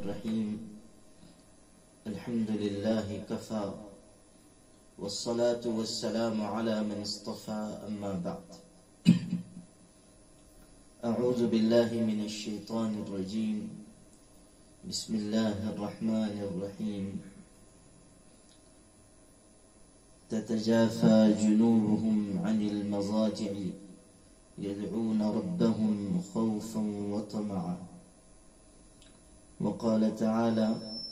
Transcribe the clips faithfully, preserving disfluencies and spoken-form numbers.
الرحيم الحمد لله كفى والصلاة والسلام على من اصطفى أما بعد أعوذ بالله من الشيطان الرجيم بسم الله الرحمن الرحيم تتجافى جنوبهم عن المضاجع يدعون ربهم خوفا وطمعا وقال تعالى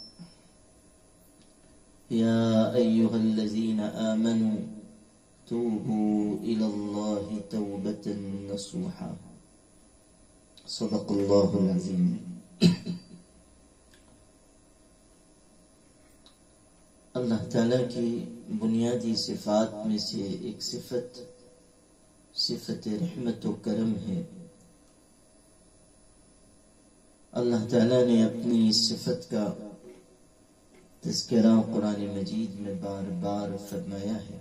يا أيها الذين آمنوا توبوا إلى الله توبة نصوحا صدق الله العظيم. اللہ تعالیٰ کی بنیادی صفات میں سے ایک صفت صفت رحمت و کرم ہے. اللہ تعالیٰ نے اپنی اس صفت کا تذکرہ قرآن مجید میں بار بار فرمایا ہے.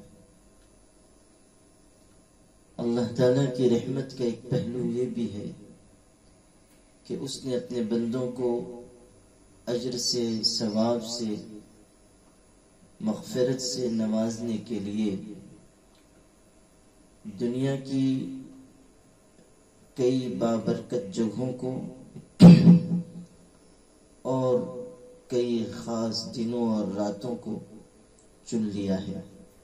اللہ تعالیٰ کی رحمت کا ایک پہلو یہ بھی ہے کہ اس نے اپنے بندوں کو اجر سے، ثواب سے، مغفرت سے نوازنے کے لیے دنیا کی کئی بابرکت جگہوں کو اور کئی خاص دنوں اور راتوں کو چن لیا ہے.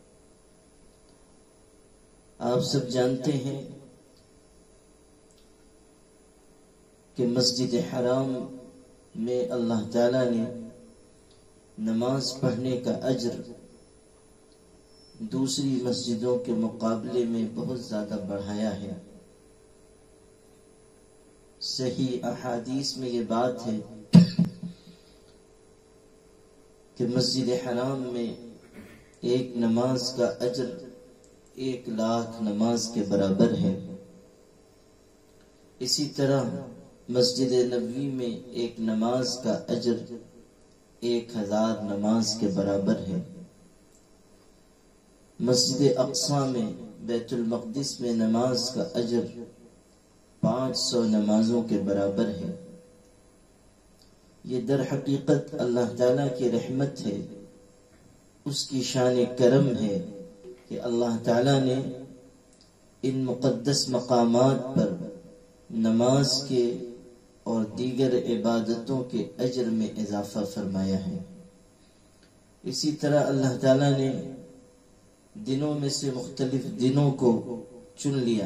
آپ سب جانتے ہیں کہ مسجد حرام میں اللہ تعالیٰ نے نماز پڑھنے کا اجر دوسری مسجدوں کے مقابلے میں بہت زیادہ بڑھایا ہے. صحیح احادیث میں یہ بات ہے کہ مسجد حرام میں ایک نماز کا اجر ایک لاکھ نماز کے برابر ہے. اسی طرح مسجد نبوی میں ایک نماز کا اجر ایک ہزار نماز کے برابر ہے. مسجد اقصی میں بیت المقدس میں نماز کا اجر پانچ سو نمازوں کے برابر ہے. یہ در حقیقت اللہ تعالیٰ کی رحمت ہے، اس کی شان کرم ہے کہ اللہ تعالیٰ نے ان مقدس مقامات پر نماز کے اور دیگر عبادتوں کے اجر میں اضافہ فرمایا ہے. اسی طرح اللہ تعالیٰ نے دنوں میں سے مختلف دنوں کو چن لیا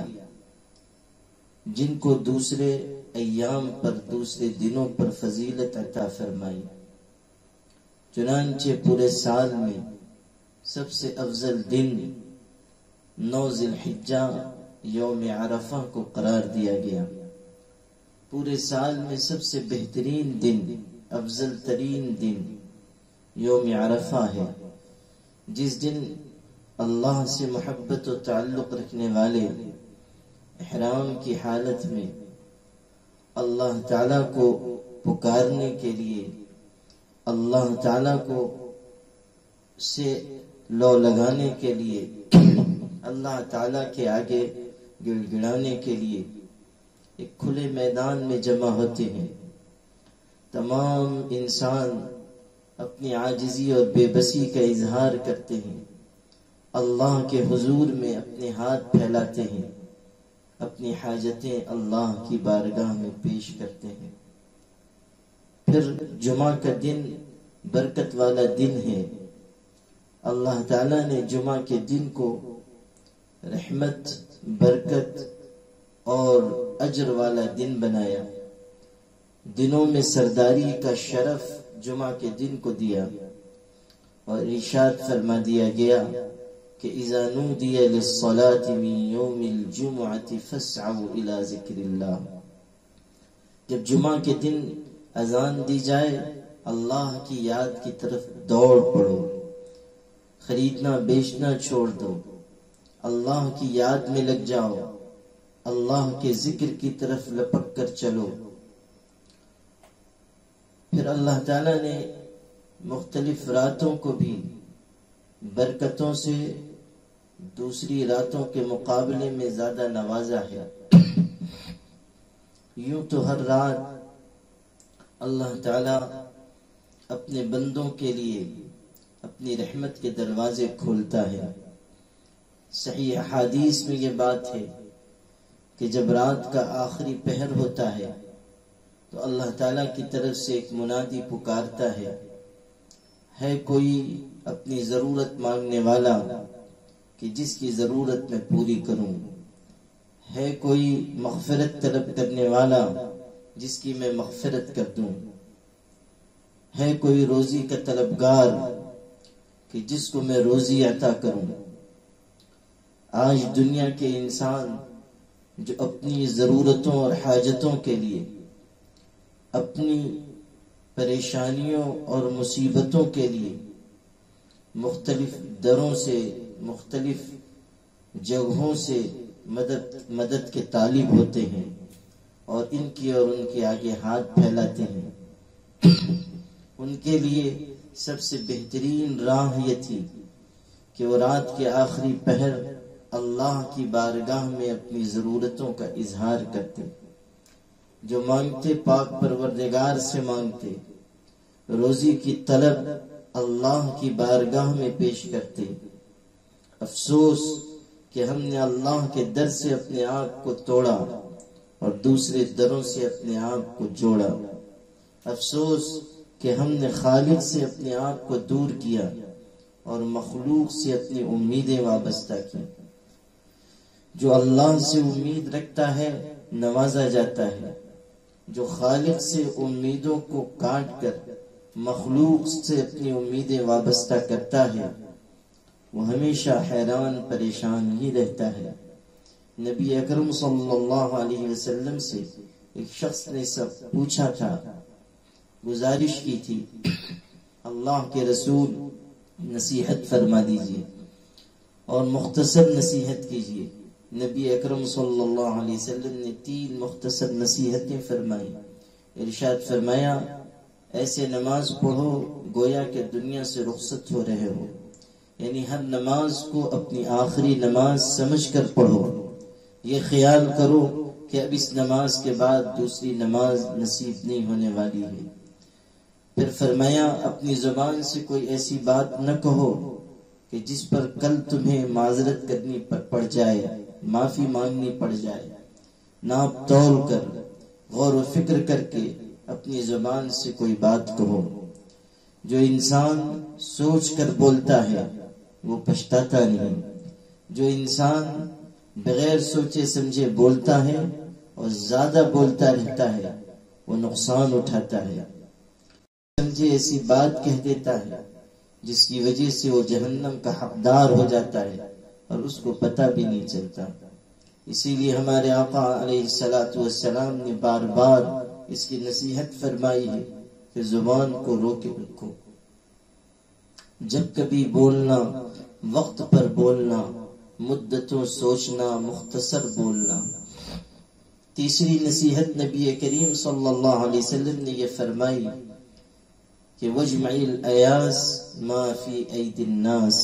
جن کو دوسرے ایام پر، دوسرے دنوں پر فضیلت عطا فرمائی. چنانچہ پورے سال میں سب سے افضل دن نو ذی الحجہ یوم عرفہ کو قرار دیا گیا. پورے سال میں سب سے بہترین دن، افضل ترین دن یوم عرفہ ہے، جس دن اللہ سے محبت و تعلق رکھنے والے احرام کی حالت میں اللہ تعالیٰ کو پکارنے کے لیے، اللہ تعالیٰ کو سے لو لگانے کے لیے، اللہ تعالیٰ کے آگے گڑ گڑانے کے لیے ایک کھلے میدان میں جمع ہوتے ہیں. تمام انسان اپنی عاجزی اور بے بسی کا اظہار کرتے ہیں، اللہ کے حضور میں اپنے ہاتھ پھیلاتے ہیں، اپنی حاجتیں اللہ کی بارگاہ میں پیش کرتے ہیں. پھر جمعہ کا دن برکت والا دن ہے. اللہ تعالیٰ نے جمعہ کے دن کو رحمت، برکت اور اجر والا دن بنایا. دنوں میں سرداری کا شرف جمعہ کے دن کو دیا اور ارشاد فرما دیا گیا کہ اذا نودی للصلاة من یوم الجمعة فاسعوا الى ذکر اللہ. جب جمعہ کے دن اذان دی جائے، اللہ کی یاد کی طرف دوڑ پڑو، خریدنا بیچنا چھوڑ دو، اللہ کی یاد میں لگ جاؤ، اللہ کے ذکر کی طرف لپک کر چلو. پھر اللہ تعالیٰ نے مختلف راتوں کو بھی برکتوں سے دوسری راتوں کے مقابلے میں زیادہ نوازا ہے. یوں تو ہر رات اللہ تعالی اپنے بندوں کے لیے اپنی رحمت کے دروازے کھولتا ہے۔ صحیح احادیث میں یہ بات ہے کہ جب رات کا آخری پہر ہوتا ہے تو اللہ تعالیٰ کی طرف سے ایک منادی پکارتا ہے، ہے کوئی اپنی ضرورت مانگنے والا کہ جس کی ضرورت میں پوری کروں؟ ہے کوئی مغفرت طلب کرنے والا جس کی میں مغفرت کر دوں؟ ہے کوئی روزی کا طلبگار کہ جس کو میں روزی عطا کروں؟ آج دنیا کے انسان جو اپنی ضرورتوں اور حاجتوں کے لیے، اپنی پریشانیوں اور مصیبتوں کے لیے مختلف دروں سے، مختلف جگہوں سے مدد مدد کے طالب ہوتے ہیں اور ان کی اور ان کے آگے ہاتھ پھیلاتے ہیں، ان کے لیے سب سے بہترین راہ یہ تھی کہ وہ رات کے آخری پہر اللہ کی بارگاہ میں اپنی ضرورتوں کا اظہار کرتے، جو مانگتے پاک پروردگار سے مانگتے، روزی کی طلب اللہ کی بارگاہ میں پیش کرتے۔ افسوس کہ ہم نے اللہ کے در سے اپنے آپ کو توڑا اور دوسرے دروں سے اپنے آپ کو جوڑا۔ افسوس کہ ہم نے خالق سے اپنے آپ کو دور کیا اور مخلوق سے اپنی امیدیں وابستہ کی۔ جو اللہ سے امید رکھتا ہے نوازا جاتا ہے، جو خالق سے امیدوں کو کاٹ کر مخلوق سے اپنی امیدیں وابستہ کرتا ہے وہ ہمیشہ حیران پریشان ہی رہتا ہے۔ نبی اکرم صلی اللہ علیہ وسلم سے ایک شخص نے سب پوچھا تھا، گزارش کی تھی، اللہ کے رسول نصیحت فرما دیجئے اور مختصر نصیحت کیجئے۔ نبی اکرم صلی اللہ علیہ وسلم نے تین مختصر نصیحتیں فرمائی۔ ارشاد فرمایا، ایسے نماز پڑھو گویا کہ دنیا سے رخصت ہو رہے ہو، یعنی ہر نماز کو اپنی آخری نماز سمجھ کر پڑھو، یہ خیال کرو کہ اب اس نماز کے بعد دوسری نماز نصیب نہیں ہونے والی ہے۔ پھر فرمایا، اپنی زبان سے کوئی ایسی بات نہ کہو کہ جس پر کل تمہیں معذرت کرنی پڑ جائے، معافی مانگنی پڑ جائے۔ ناپ تول کر، غور و فکر کر کے اپنی زبان سے کوئی بات کہو۔ جو انسان سوچ کر بولتا ہے وہ پچھتاتا نہیں، جو انسان بغیر سوچے سمجھے بولتا ہے اور زیادہ بولتا رہتا ہے وہ نقصان اٹھاتا ہے، سمجھے ایسی بات کہہ دیتا ہے جس کی وجہ سے وہ جہنم کا حقدار ہو جاتا ہے اور اس کو پتہ بھی نہیں چلتا۔ اسی لیے ہمارے آقا علیہ الصلوۃ والسلام نے بار بار اس کی نصیحت فرمائی ہے کہ زبان کو روکے رکھو، جب کبھی بولنا وقت پر بولنا، مدتوں سوچنا، مختصر بولنا۔ تیسری نصیحت نبی کریم صلی اللہ علیہ وسلم نے یہ فرمائی کہ وجمع الایاس ما فی ایدی الناس،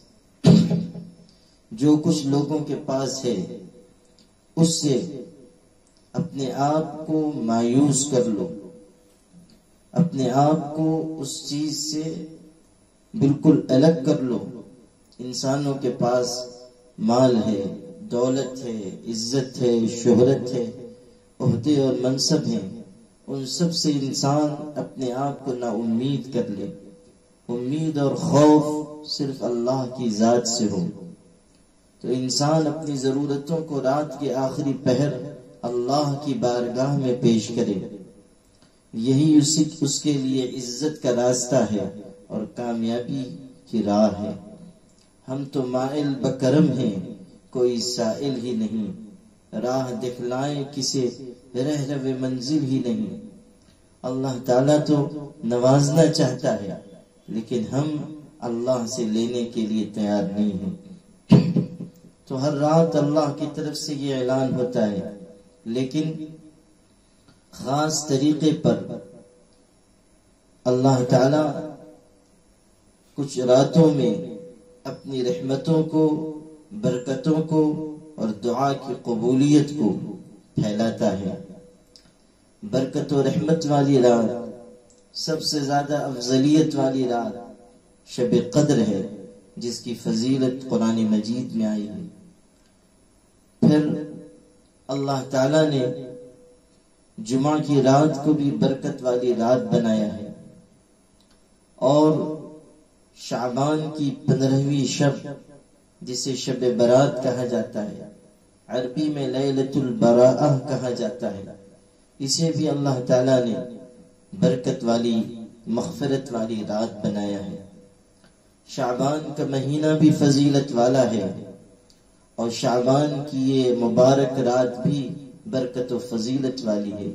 جو کچھ لوگوں کے پاس ہے اس سے اپنے آپ کو مایوس کر لو، اپنے آپ کو اس چیز سے بالکل الگ کر لو۔ انسانوں کے پاس مال ہے، دولت ہے، عزت ہے، شہرت ہے، عہدے اور منصب ہیں، ان سب سے انسان اپنے آپ کو نا امید کر لے۔ امید اور خوف صرف اللہ کی ذات سے ہو تو انسان اپنی ضرورتوں کو رات کے آخری پہر اللہ کی بارگاہ میں پیش کرے، یہی اسی اس کے لیے عزت کا راستہ ہے اور کامیابی کی راہ ہے۔ ہم تو مائل بکرم ہیں، کوئی سائل ہی نہیں، راہ دکھلائیں کسے رہ رو منزل ہی نہیں۔ اللہ تعالیٰ تو نوازنا چاہتا ہے لیکن ہم اللہ سے لینے کے لیے تیار نہیں ہیں۔ تو ہر رات اللہ کی طرف سے یہ اعلان ہوتا ہے، لیکن خاص طریقے پر اللہ تعالی کچھ راتوں میں اپنی رحمتوں کو، برکتوں کو اور دعا کی قبولیت کو پھیلاتا ہے۔ برکت و رحمت والی رات سب سے زیادہ افضلیت والی رات شب قدر ہے، جس کی فضیلت قرآن مجید میں آئی ہے۔ پھر اللہ تعالیٰ نے جمعہ کی رات کو بھی برکت والی رات بنایا ہے، اور شعبان کی پندرہویں شب جسے شب برات کہا جاتا ہے، عربی میں لیلۃ البراءہ کہا جاتا ہے، اسے بھی اللہ تعالیٰ نے برکت والی مغفرت والی رات بنایا ہے۔ شعبان کا مہینہ بھی فضیلت والا ہے، اور شعبان کی یہ مبارک رات بھی برکت و فضیلت والی ہے۔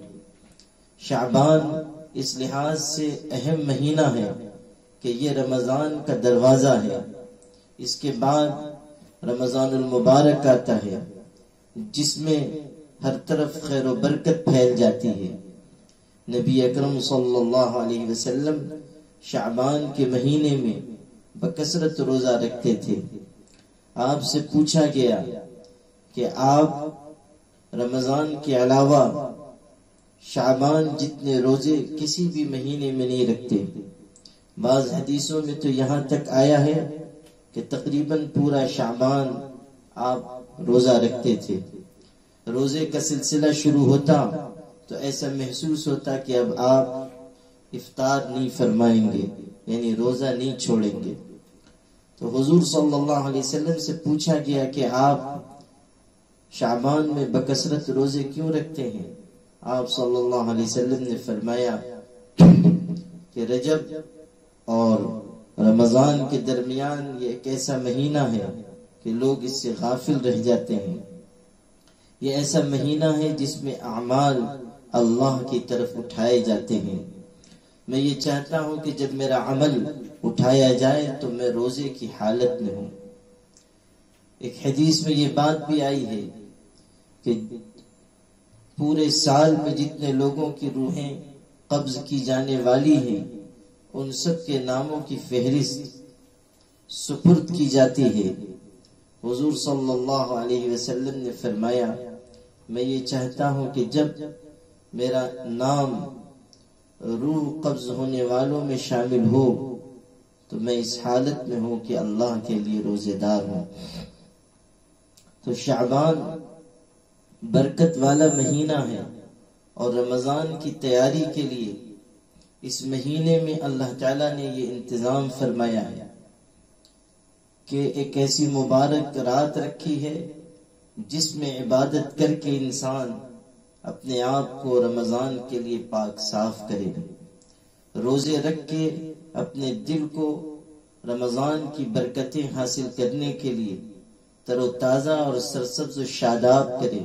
شعبان اس لحاظ سے اہم مہینہ ہے کہ یہ رمضان کا دروازہ ہے، اس کے بعد رمضان المبارک آتا ہے جس میں ہر طرف خیر و برکت پھیل جاتی ہے۔ نبی اکرم صلی اللہ علیہ وسلم شعبان کے مہینے میں بکثرت روزہ رکھتے تھے۔ آپ سے پوچھا گیا کہ آپ رمضان کے علاوہ شعبان جتنے روزے کسی بھی مہینے میں نہیں رکھتے۔ بعض حدیثوں میں تو یہاں تک آیا ہے کہ تقریباً پورا شعبان آپ روزہ رکھتے تھے۔ روزے کا سلسلہ شروع ہوتا تو ایسا محسوس ہوتا کہ اب آپ افطار نہیں فرمائیں گے، یعنی روزہ نہیں چھوڑیں گے۔ تو حضور صلی اللہ علیہ وسلم سے پوچھا گیا کہ آپ شعبان میں بکثرت روزے کیوں رکھتے ہیں؟ آپ صلی اللہ علیہ وسلم نے فرمایا کہ رجب اور رمضان کے درمیان یہ ایک ایسا مہینہ ہے کہ لوگ اس سے غافل رہ جاتے ہیں۔ یہ ایسا مہینہ ہے جس میں اعمال اللہ کی طرف اٹھائے جاتے ہیں۔ میں یہ چاہتا ہوں کہ جب میرا عمل اٹھایا جائے تو میں روزے کی حالت میں ہوں۔ ایک حدیث میں یہ بات بھی آئی ہے کہ پورے سال میں جتنے لوگوں کی روحیں قبض کی جانے والی ہیں ان سب کے ناموں کی فہرست سپرد کی جاتی ہے۔ حضور صلی اللہ علیہ وسلم نے فرمایا میں یہ چاہتا ہوں کہ جب میرا نام روح قبض ہونے والوں میں شامل ہو تو میں اس حالت میں ہوں کہ اللہ کے لیے روزے دار ہوں۔ تو شعبان برکت والا مہینہ ہے، اور رمضان کی تیاری کے لیے اس مہینے میں اللہ تعالیٰ نے یہ انتظام فرمایا ہے کہ ایک ایسی مبارک رات رکھی ہے جس میں عبادت کر کے انسان اپنے آپ کو رمضان کے لیے پاک صاف کرے، روزے رکھ کے اپنے دل کو رمضان کی برکتیں حاصل کرنے کے لیے تر و تازہ اور سرسبز و شاداب کرے۔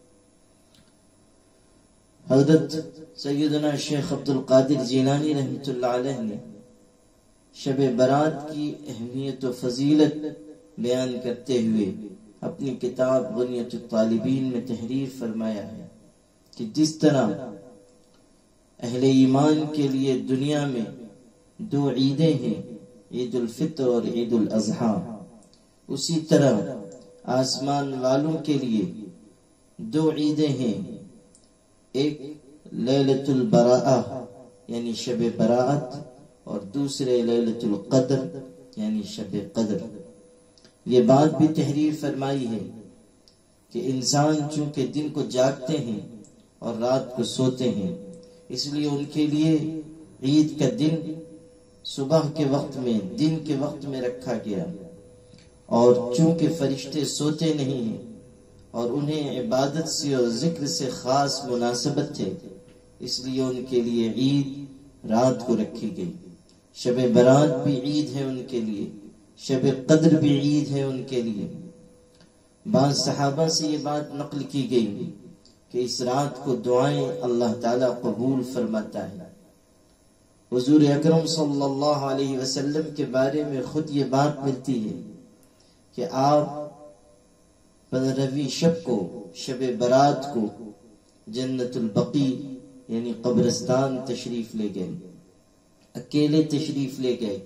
حضرت سیدنا شیخ عبد القادر جیلانی رحمۃ اللہ علیہ نے شب برات کی اہمیت و فضیلت بیان کرتے ہوئے اپنی کتاب غنیۃ الطالبین میں تحریر فرمایا ہے کہ جس طرح اہل ایمان کے لیے دنیا میں دو عیدیں ہیں، عید الفطر اور عید الاضحیٰ، اسی طرح آسمان والوں کے لیے دو عیدیں ہیں، ایک لیلۃ البراءہ یعنی شب برات اور دوسرے لیلۃ القدر یعنی شب قدر۔ یہ بات بھی تحریر فرمائی ہے کہ انسان چونکہ دن کو جاگتے ہیں اور رات کو سوتے ہیں، اس لیے ان کے لیے عید کا دن صبح کے وقت میں دن کے وقت میں رکھا گیا، اور چونکہ فرشتے سوتے نہیں ہیں اور انہیں عبادت سے اور ذکر سے خاص مناسبت ہے، اس لیے ان کے لیے عید رات کو رکھی گئی۔ شب برات بھی عید ہے ان کے لیے، شب قدر بھی عید ہے ان کے لیے۔ بعض صحابہ سے یہ بات نقل کی گئی کہ اس رات کو دعائیں اللہ تعالیٰ قبول فرماتا ہے۔ حضور اکرم صلی اللہ علیہ وسلم کے بارے میں خود یہ بات ملتی ہے کہ آپ پندرہویں شب کو، شب برات کو، جنت البقیع یعنی قبرستان تشریف لے گئے، اکیلے تشریف لے گئے،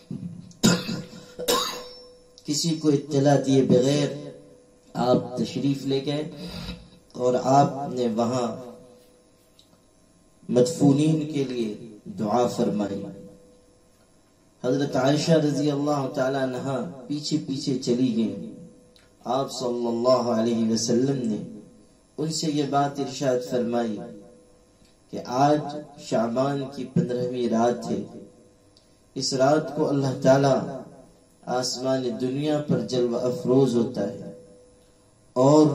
کسی کو اطلاع دیے بغیر آپ تشریف لے گئے، اور آپ نے وہاں مدفونین کے لیے دعا فرمائی۔ حضرت عائشہ رضی اللہ تعالی عنہا پیچھے پیچھے چلی گئیں۔ آپ صلی اللہ علیہ وسلم نے ان سے یہ بات ارشاد فرمائی کہ آج شعبان کی پندرہویں رات ہے، اس رات کو اللہ تعالی آسمان دنیا پر جلوہ افروز ہوتا ہے اور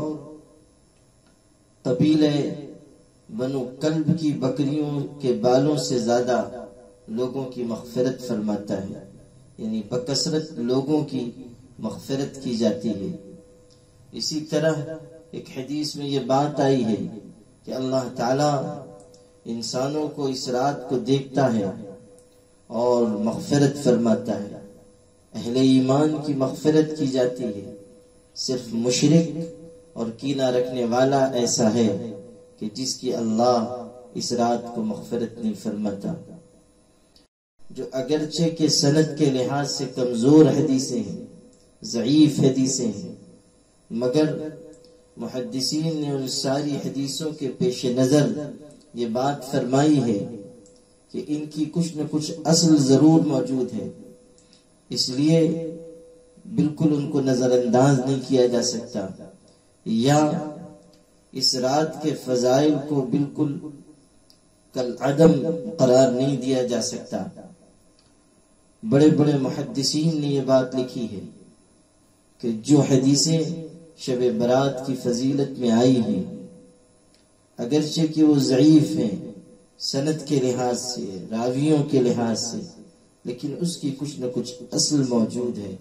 قبیلہ بنو کلب کی بکریوں کے بالوں سے زیادہ لوگوں کی مغفرت فرماتا ہے، یعنی بکثرت لوگوں کی مغفرت کی جاتی ہے۔ اسی طرح ایک حدیث میں یہ بات آئی ہے کہ اللہ تعالی انسانوں کو اس رات کو دیکھتا ہے اور مغفرت فرماتا ہے۔ اہل ایمان کی مغفرت کی جاتی ہے، صرف مشرک اور کینہ رکھنے والا ایسا ہے کہ جس کی اللہ اس رات کو مغفرت نہیں فرماتا۔ جو اگرچہ کہ سند کے لحاظ سے کمزور حدیثیں ہیں، ضعیف حدیثیں ہیں، مگر محدثین نے ان ساری حدیثوں کے پیش نظر یہ بات فرمائی ہے کہ ان کی کچھ نہ کچھ اصل ضرور موجود ہے، اس لیے بالکل ان کو نظر انداز نہیں کیا جا سکتا یا اس رات کے فضائل کو بالکل کالعدم قرار نہیں دیا جا سکتا۔ بڑے بڑے محدثین نے یہ بات لکھی ہے کہ جو حدیثیں شب برات کی فضیلت میں آئی ہیں، اگرچہ کہ وہ ضعیف ہیں سند کے لحاظ سے، راویوں کے لحاظ سے، لیکن اس کی کچھ نہ کچھ اصل موجود ہے۔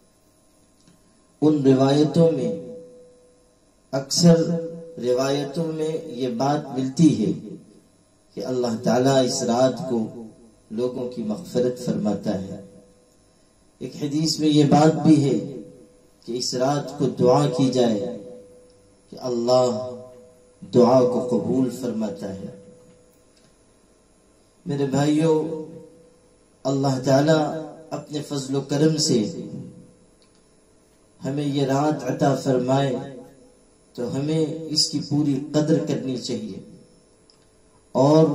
ان روایتوں میں اکثر روایتوں میں یہ بات ملتی ہے کہ اللہ تعالیٰ اس رات کو لوگوں کی مغفرت فرماتا ہے۔ ایک حدیث میں یہ بات بھی ہے کہ اس رات کو دعا کی جائے کہ اللہ دعا کو قبول فرماتا ہے۔ میرے بھائیوں، اللہ تعالیٰ اپنے فضل و کرم سے ہمیں یہ رات عطا فرمائے تو ہمیں اس کی پوری قدر کرنی چاہیے اور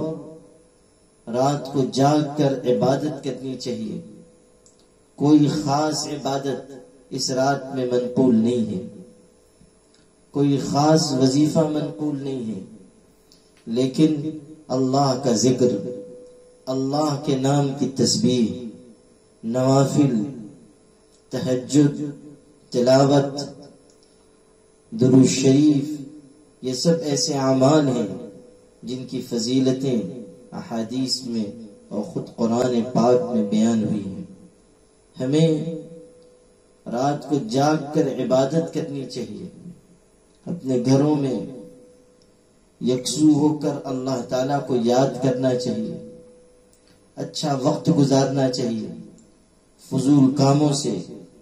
رات کو جاگ کر عبادت کرنی چاہیے۔ کوئی خاص عبادت اس رات میں منقول نہیں ہے، کوئی خاص وظیفہ منقول نہیں ہے، لیکن اللہ کا ذکر، اللہ کے نام کی تسبیح، نوافل، تہجد، تلاوت، درود شریف، یہ سب ایسے اعمال ہیں جن کی فضیلتیں احادیث میں اور خود قرآن پاک میں بیان ہوئی ہیں۔ ہمیں رات کو جاگ کر عبادت کرنی چاہیے، اپنے گھروں میں یکسو ہو کر اللہ تعالیٰ کو یاد کرنا چاہیے، اچھا وقت گزارنا چاہیے، فضول کاموں سے،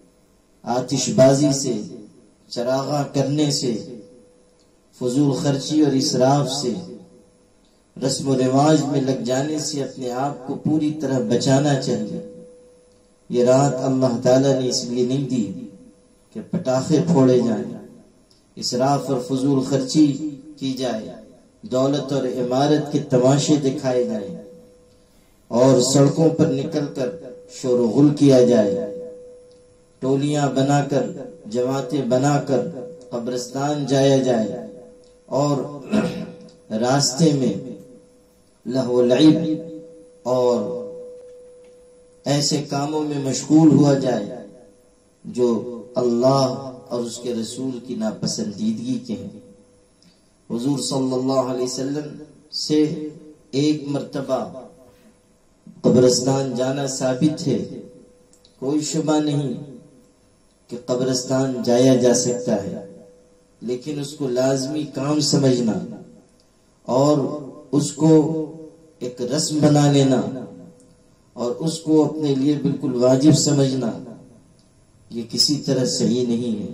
آتش بازی سے، چراغاں کرنے سے، فضول خرچی اور اسراف سے، رسم و رواج میں لگ جانے سے اپنے آپ کو پوری طرح بچانا چاہیے۔ یہ رات اللہ تعالیٰ نے اس لیے نہیں دی کہ پٹاخے پھوڑے جائیں، اسراف اور فضول خرچی کی جائے، دولت اور عمارت کے تماشے دکھائے جائیں اور سڑکوں پر نکل کر شور و غل کیا جائے، ٹولیاں بنا کر، جماعتیں بنا کر قبرستان جایا جائے اور راستے میں لہو و لعب اور ایسے کاموں میں مشغول ہوا جائے جو اللہ اور اس کے رسول کی ناپسندیدگی کے ہیں۔ حضور صلی اللہ علیہ وسلم سے ایک مرتبہ قبرستان جانا ثابت ہے، کوئی شبہ نہیں کہ قبرستان جایا جا سکتا ہے، لیکن اس کو لازمی کام سمجھنا اور اس کو ایک رسم بنا لینا اور اس کو اپنے لیے بالکل واجب سمجھنا، یہ کسی طرح صحیح نہیں ہے۔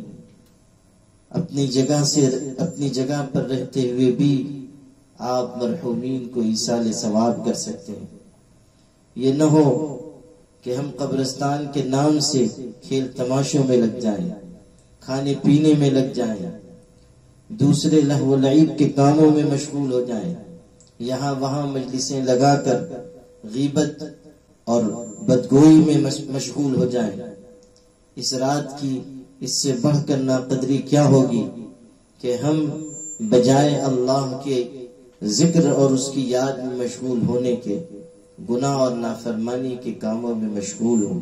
اپنی جگہ سے اپنی جگہ پر رہتے ہوئے بھی آپ مرحومین کو ایصال ثواب کر سکتے ہیں۔ یہ نہ ہو کہ ہم قبرستان کے نام سے کھیل تماشوں میں لگ جائیں، کھانے پینے میں لگ جائیں، دوسرے لہو و لعب کے کاموں میں مشغول ہو جائیں، یہاں وہاں مجلسیں لگا کر غیبت اور بدگوئی میں مشغول ہو جائیں۔ اس رات کی اس سے بڑھ کر ناقدری کیا ہوگی کہ ہم بجائے اللہ کے ذکر اور اس کی یاد میں مشغول ہونے کے گناہ اور نافرمانی کے کاموں میں مشغول ہوں۔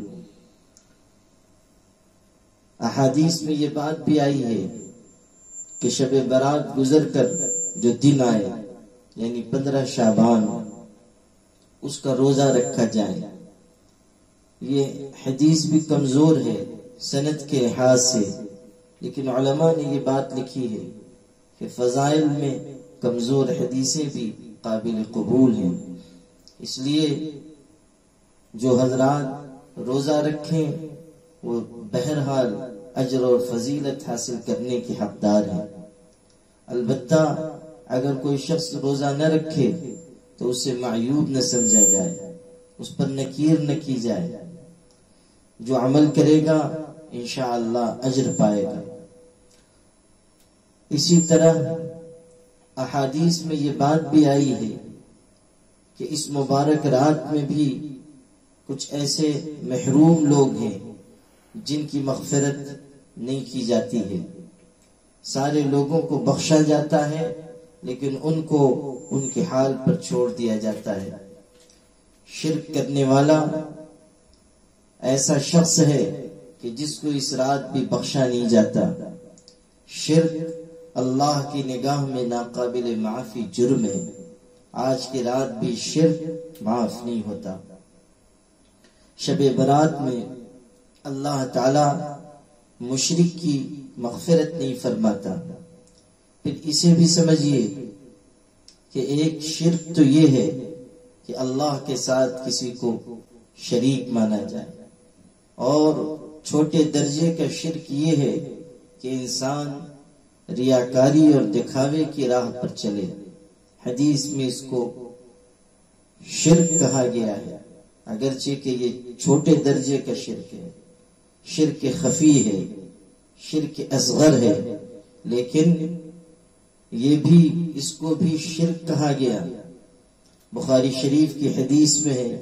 احادیث میں یہ بات بھی آئی ہے کہ شب برات گزر کر جو دن آئے یعنی پندرہ شعبان اس کا روزہ رکھا جائے۔ یہ حدیث بھی کمزور ہے سند کے لحاظ سے، لیکن علماء نے یہ بات لکھی ہے کہ فضائل میں کمزور حدیثیں بھی قابل قبول ہیں، اس لیے جو حضرات روزہ رکھیں وہ بہرحال اجر اور فضیلت حاصل کرنے کے حقدار ہیں۔ البتہ اگر کوئی شخص روزہ نہ رکھے تو اسے معیوب نہ سمجھا جائے، اس پر نکیر نہ کی جائے۔ جو عمل کرے گا انشاءاللہ اجر پائے گا۔ اسی طرح احادیث میں یہ بات بھی آئی ہے کہ اس مبارک رات میں بھی کچھ ایسے محروم لوگ ہیں جن کی مغفرت نہیں کی جاتی ہے۔ سارے لوگوں کو بخشا جاتا ہے لیکن ان کو ان کے حال پر چھوڑ دیا جاتا ہے۔ شرک کرنے والا ایسا شخص ہے کہ جس کو اس رات بھی بخشا نہیں جاتا۔ شرک اللہ کی نگاہ میں ناقابل معافی جرم ہے۔ آج کی رات بھی شرک معاف نہیں ہوتا۔ شب برات میں اللہ تعالی مشرک کی مغفرت نہیں فرماتا۔ پھر اسے بھی سمجھیے کہ ایک شرک تو یہ ہے کہ اللہ کے ساتھ کسی کو شریک مانا جائے، اور چھوٹے درجے کا شرک یہ ہے کہ انسان ریاکاری اور دکھاوے کی راہ پر چلے۔ حدیث میں اس کو شرک کہا گیا ہے، اگرچہ کہ یہ چھوٹے درجے کا شرک ہے، شرک خفی ہے، شرک اصغر ہے، لیکن یہ بھی اس کو بھی شرک کہا گیا۔ بخاری شریف کی حدیث میں ہے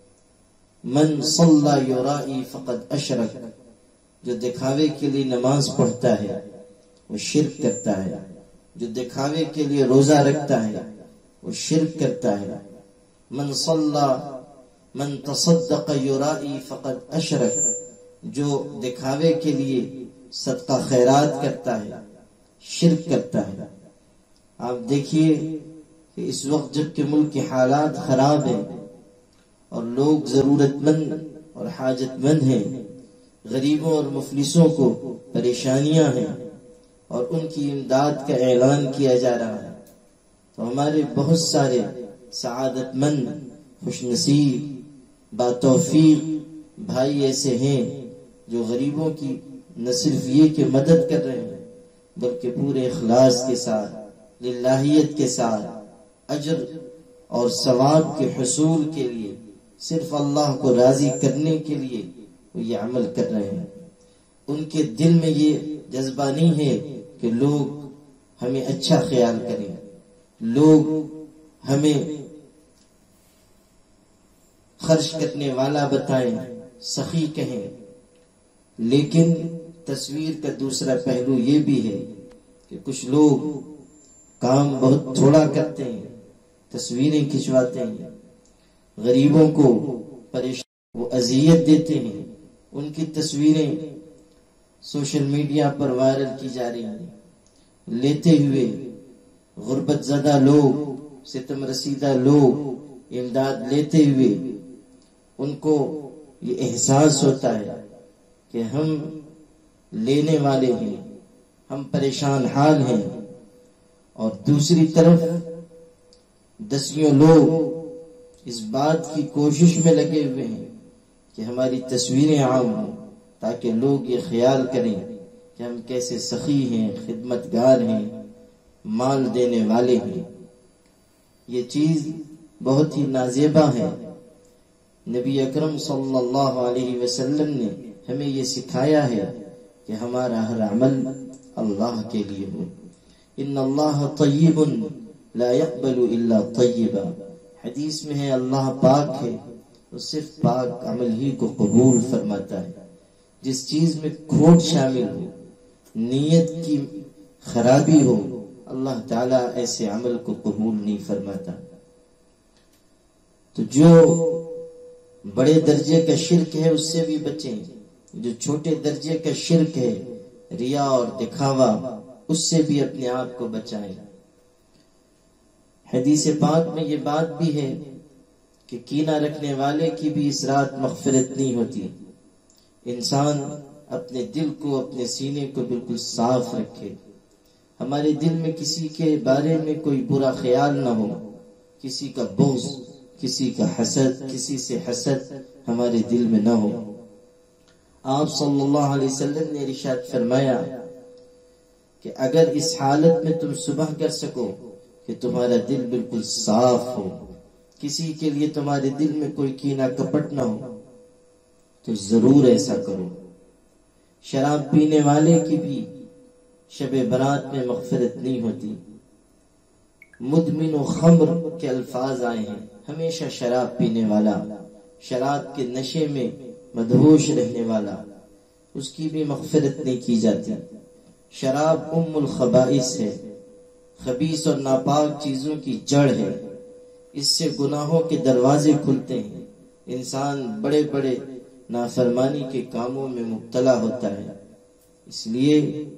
من صلی یرائی فقد اشرک، جو دکھاوے کے لیے نماز پڑھتا ہے وہ شرک کرتا ہے، جو دکھاوے کے لیے روزہ رکھتا ہے وہ شرک کرتا ہے۔ من صلی من تصدق یرائی فقد اشرک، جو دکھاوے کے لیے صدقہ خیرات کرتا ہے شرک کرتا ہے۔ آپ دیکھیے کہ اس وقت جب کہ ملک کے حالات خراب ہیں اور لوگ ضرورت مند اور حاجت مند ہیں، غریبوں اور مفلسوں کو پریشانیاں ہیں اور ان کی امداد کا اعلان کیا جا رہا ہے، تو ہمارے بہت سارے سعادت مند خوش نصیب باتوفیق بھائی ایسے ہیں جو غریبوں کی نہ صرف یہ کہ مدد کر رہے ہیں بلکہ پورے اخلاص کے ساتھ، للہیت کے ساتھ، اجر اور ثواب کے حصول کے لیے، صرف اللہ کو راضی کرنے کے لیے وہ یہ عمل کر رہے ہیں۔ ان کے دل میں یہ جذبہ نہیں ہے کہ لوگ ہمیں اچھا خیال کریں، لوگ ہمیں خرچ کرنے والا بتائیں، سخی کہیں۔ لیکن تصویر کا دوسرا پہلو یہ بھی ہے کہ کچھ لوگ کام بہت تھوڑا کرتے ہیں، تصویریں کھنچواتے ہیں، غریبوں کو پریشان وہ اذیت دیتے ہیں، ان کی تصویریں سوشل میڈیا پر وائرل کی جا رہی ہیں، لیتے ہوئے غربت زدہ لوگ، ستم رسیدہ لوگ امداد لیتے ہوئے ان کو یہ احساس ہوتا ہے کہ ہم لینے والے ہیں، ہم پریشان حال ہیں، اور دوسری طرف دسیوں لوگ اس بات کی کوشش میں لگے ہوئے ہیں کہ ہماری تصویریں عام ہوں تاکہ لوگ یہ خیال کریں کہ ہم کیسے سخی ہیں، خدمتگار ہیں، مال دینے والے ہیں۔ یہ چیز بہت ہی نازیبا ہے۔ نبی اکرم صلی اللہ علیہ وسلم نے ہمیں یہ سکھایا ہے کہ ہمارا ہر عمل اللہ کے لیے ہو۔ ان اللہ طیب لا يقبل الا طیبا، حدیث میں ہے اللہ پاک ہے، وہ صرف پاک عمل ہی کو قبول فرماتا ہے۔ جس چیز میں کھوٹ شامل ہو، نیت کی خرابی ہو، اللہ تعالیٰ ایسے عمل کو قبول نہیں فرماتا۔ تو جو بڑے درجے کا شرک ہے اس سے بھی بچیں، جو چھوٹے درجے کا شرک ہے، ریا اور دکھاوا، اس سے بھی اپنے آپ کو بچائیں۔ حدیث پاک میں یہ بات بھی ہے کہ کینہ رکھنے والے کی بھی اس رات مغفرت نہیں ہوتی۔ انسان اپنے دل کو، اپنے سینے کو بالکل صاف رکھے، ہمارے دل میں کسی کے بارے میں کوئی برا خیال نہ ہو، کسی کا بغض، کسی کا حسد، کسی سے حسد ہمارے دل میں نہ ہو۔ آپ صلی اللہ علیہ وسلم نے ارشاد فرمایا کہ اگر اس حالت میں تم صبح کر سکو کہ تمہارا دل بالکل صاف ہو، کسی کے لیے تمہارے دل میں کوئی کینہ کپٹ نہ ہو، تو ضرور ایسا کرو۔ شراب پینے والے کی بھی شب برات میں مغفرت نہیں ہوتی۔ مدمن و خمر کے الفاظ آئے ہیں، ہمیشہ شراب پینے والا، شراب کے نشے میں مدہوش رہنے والا، اس کی بھی مغفرت نہیں کی جاتی۔ شراب ام الخبائث ہے، خبیث اور ناپاک چیزوں کی جڑ ہے، اس سے گناہوں کے دروازے کھلتے ہیں، انسان بڑے بڑے نافرمانی کے کاموں میں مبتلا ہوتا ہے۔ اس لیے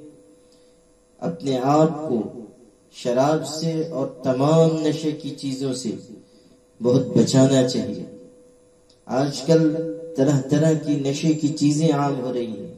اپنے آپ کو شراب سے اور تمام نشے کی چیزوں سے بہت بچانا چاہیے۔ آج کل طرح طرح کی نشے کی چیزیں عام ہو رہی ہیں،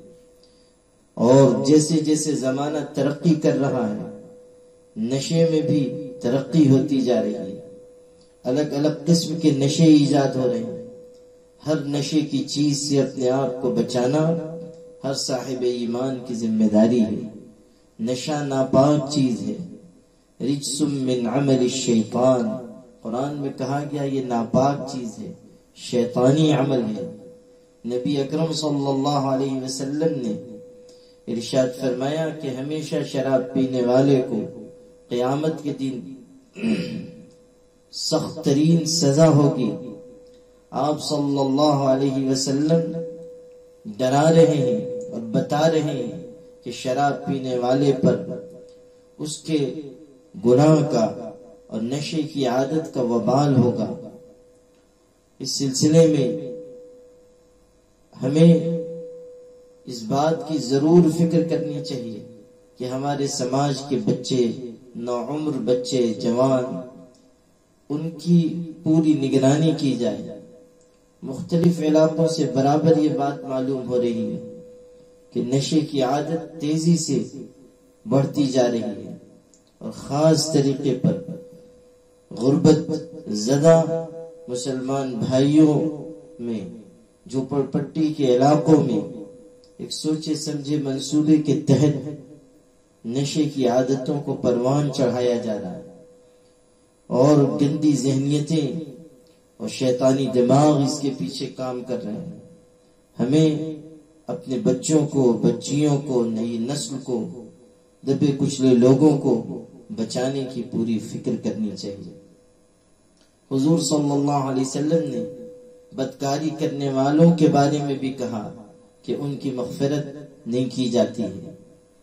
اور جیسے جیسے زمانہ ترقی کر رہا ہے، نشے میں بھی ترقی ہوتی جا رہی ہے، الگ الگ قسم کے نشے ایجاد ہو رہے ہیں۔ ہر نشے کی چیز سے اپنے آپ کو بچانا ہر صاحب ایمان کی ذمہ داری ہے۔ نشہ ناپاک چیز ہے، رجس من عمل الشیطان، قرآن میں کہا گیا یہ ناپاک چیز ہے، شیطانی عمل ہے۔ نبی اکرم صلی اللہ علیہ وسلم نے ارشاد فرمایا کہ ہمیشہ شراب پینے والے کو قیامت کے دن سخت ترین سزا ہوگی۔ آپ صلی اللہ علیہ وسلم ڈرا رہے ہیں اور بتا رہے ہیں کہ شراب پینے والے پر اس کے گناہ کا اور نشے کی عادت کا وبال ہوگا۔ اس سلسلے میں ہمیں اس بات کی ضرور فکر کرنی چاہیے کہ ہمارے سماج کے بچے، نوعمر بچے، جوان، ان کی پوری نگرانی کی جائے۔ مختلف علاقوں سے برابر یہ بات معلوم ہو رہی ہے کہ نشے کی عادت تیزی سے بڑھتی جا رہی ہے، اور خاص طریقے پر غربت زدہ مسلمان بھائیوں میں، جھوپڑ پٹی کے علاقوں میں ایک سوچے سمجھے منصوبے کے تحت نشے کی عادتوں کو پروان چڑھایا جا رہا ہے، اور گندی ذہنیتیں اور شیطانی دماغ اس کے پیچھے کام کر رہے ہیں۔ ہمیں اپنے بچوں کو، بچیوں کو، نئی نسل کو، دبے کچلے لوگوں کو بچانے کی پوری فکر کرنی چاہیے۔ حضور صلی اللہ علیہ وسلم نے بدکاری کرنے والوں کے بارے میں بھی کہا کہ ان کی مغفرت نہیں کی جاتی ہے۔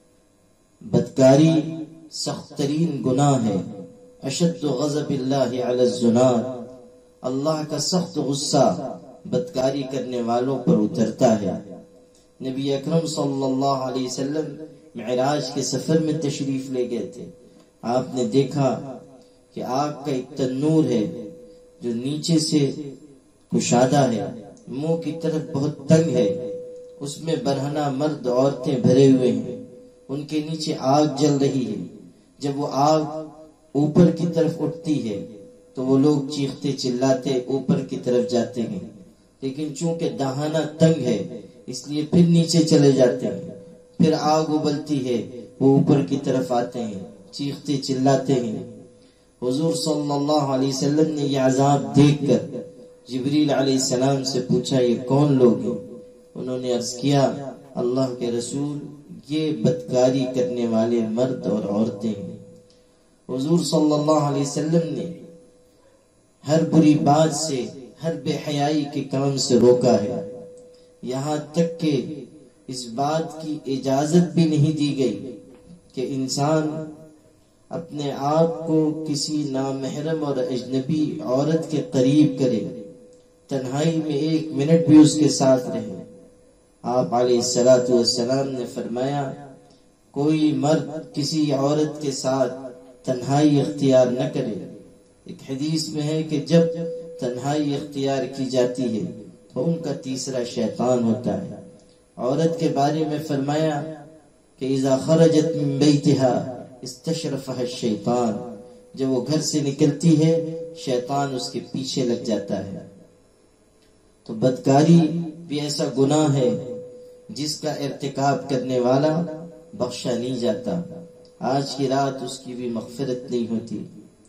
بدکاری سخت ترین گناہ ہے، اشد غضب اللہ علی الزنار، اللہ کا سخت غصہ بدکاری کرنے والوں پر اترتا ہے۔ نبی اکرم صلی اللہ علیہ وسلم معراج کے سفر میں تشریف لے گئے تھے۔ آپ نے دیکھا کہ آگ کا ایک تنور ہے جو نیچے سے کشادہ ہے، منہ کی طرف بہت تنگ ہے، اس میں برہنہ مرد عورتیں بھرے ہوئے ہیں، ان کے نیچے آگ جل رہی ہے۔ جب وہ آگ اوپر کی طرف اٹھتی ہے تو وہ لوگ چیختے چلاتے اوپر کی طرف جاتے ہیں، لیکن چونکہ دہانہ تنگ ہے اس لیے پھر نیچے چلے جاتے ہیں۔ پھر آگ ابلتی ہے، وہ اوپر کی طرف آتے ہیں، چیختے چلاتے ہیں۔ حضور صلی اللہ علیہ وسلم نے یہ عذاب دیکھ کر جبریل علیہ السلام سے پوچھا یہ کون لوگ ہیں؟ انہوں نے عرض کیا اللہ کے رسول یہ بدکاری کرنے والے مرد اور عورتیں ہیں۔ حضور صلی اللہ علیہ وسلم نے ہر بری بات سے، ہر بے حیائی کے کام سے روکا ہے، یہاں تک کہ اس بات کی اجازت بھی نہیں دی گئی کہ انسان اپنے آپ کو کسی نامحرم اور اجنبی عورت کے قریب کرے، تنہائی میں ایک منٹ بھی اس کے ساتھ رہے۔ آپ علیہ الصلوۃ والسلام نے فرمایا کوئی مرد کسی عورت کے ساتھ تنہائی اختیار نہ کرے۔ ایک حدیث میں ہے کہ جب تنہائی اختیار کی جاتی ہے تو ان کا تیسرا شیطان ہوتا ہے۔ عورت کے بارے میں فرمایا کہ اذا خرجت من بیتها استشرفها الشیطان، جب وہ گھر سے نکلتی ہے شیطان اس کے پیچھے لگ جاتا ہے۔ تو بدکاری بھی ایسا گناہ ہے جس کا ارتکاب کرنے والا بخشا نہیں جاتا، آج کی رات اس کی بھی مغفرت نہیں ہوتی۔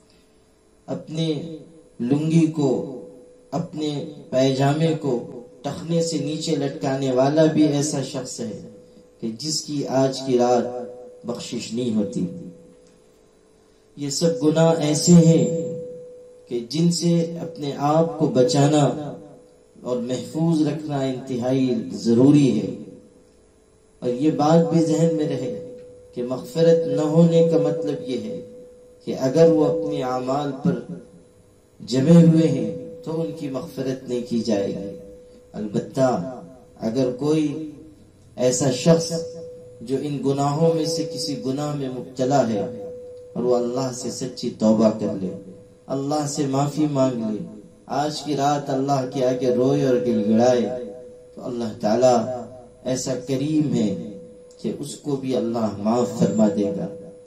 اپنے لنگی کو، اپنے پیجامے کو ٹخنے سے نیچے لٹکانے والا بھی ایسا شخص ہے کہ جس کی آج کی رات بخشش نہیں ہوتی۔ یہ سب گناہ ایسے ہیں کہ جن سے اپنے آپ کو بچانا اور محفوظ رکھنا انتہائی ضروری ہے۔ اور یہ بات بھی ذہن میں رہے کہ مغفرت نہ ہونے کا مطلب یہ ہے کہ اگر وہ اپنے اعمال پر جمے ہوئے ہیں تو ان کی مغفرت نہیں کی جائے گی۔ البتہ اگر کوئی ایسا شخص جو ان گناہوں میں سے کسی گناہ میں مبتلا ہے اور وہ اللہ سے سچی توبہ کر لے، اللہ سے معافی مانگ لے، آج کی رات اللہ کے آگے روئے اور گڑ گڑائے، تو اللہ تعالیٰ ایسا کریم ہے کہ اس کو بھی اللہ معاف فرما دے گا۔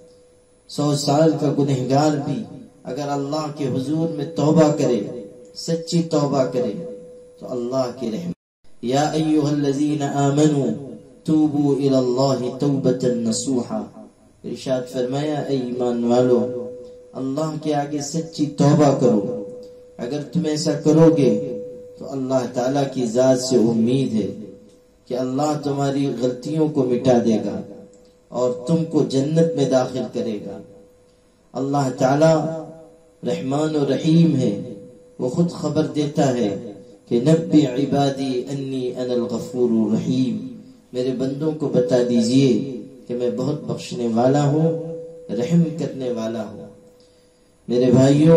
سو سال کا گنہگار بھی اگر اللہ کے حضور میں توبہ کرے، سچی توبہ کرے، تو اللہ کی رحمت۔ یا ایھا الذین آمنوا توبوا الی اللہ توبۃ نصوحا، ارشاد فرمایا اے ایمان والو اللہ کے آگے سچی توبہ کرو۔ اگر تم ایسا کرو گے تو اللہ تعالیٰ کی ذات سے امید ہے کہ اللہ تمہاری غلطیوں کو مٹا دے گا اور تم کو جنت میں داخل کرے گا۔ اللہ تعالیٰ رحمان و رحیم ہے، وہ خود خبر دیتا ہے کہ نبی عبادی انی انا الغفور الرحیم، میرے بندوں کو بتا دیجئے کہ میں بہت بخشنے والا ہوں، رحم کرنے والا ہوں۔ میرے بھائیوں،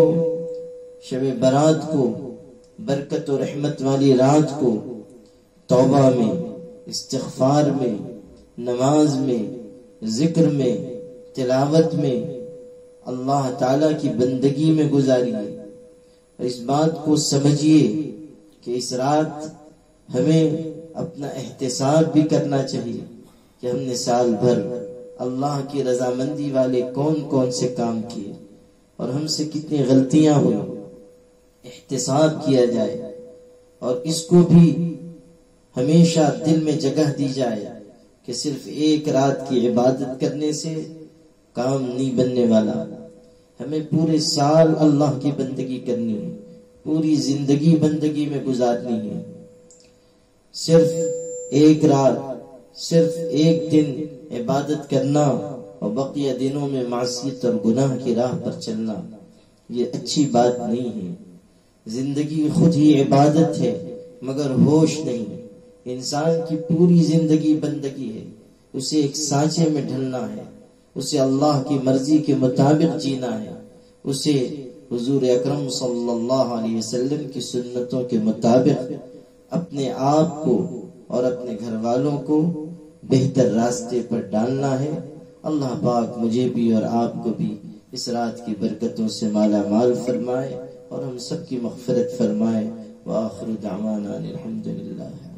شب برات کو، برکت و رحمت والی رات کو توبہ میں، استغفار میں، نماز میں، ذکر میں، تلاوت میں، اللہ تعالیٰ کی بندگی میں گزاریے۔ اس بات کو سمجھیے کہ اس رات ہمیں اپنا احتساب بھی کرنا چاہیے کہ ہم نے سال بھر اللہ کی رضامندی والے کون کون سے کام کیے اور ہم سے کتنی غلطیاں ہوئی۔ احتساب کیا جائے اور اس کو بھی ہمیشہ دل میں جگہ دی جائے کہ صرف ایک رات کی عبادت کرنے سے کام نہیں بننے والا، ہمیں پورے سال اللہ کی بندگی کرنی ہے، پوری زندگی بندگی میں گزارنی ہے۔ صرف ایک رات، صرف ایک دن عبادت کرنا اور بقیہ دنوں میں معصیت اور گناہ کی راہ پر چلنا، یہ اچھی بات نہیں ہے۔ زندگی خود ہی عبادت ہے مگر ہوش نہیں۔ انسان کی پوری زندگی بندگی ہے، اسے ایک سانچے میں ڈھلنا ہے، اسے اللہ کی مرضی کے مطابق جینا ہے، اسے حضور اکرم صلی اللہ علیہ وسلم کی سنتوں کے مطابق اپنے آپ کو اور اپنے گھر والوں کو بہتر راستے پر ڈالنا ہے۔ اللہ پاک مجھے بھی اور آپ کو بھی اس رات کی برکتوں سے مالا مال فرمائے اور ہم سب کی مغفرت فرمائے۔ وآخر دعوانا الحمدللہ۔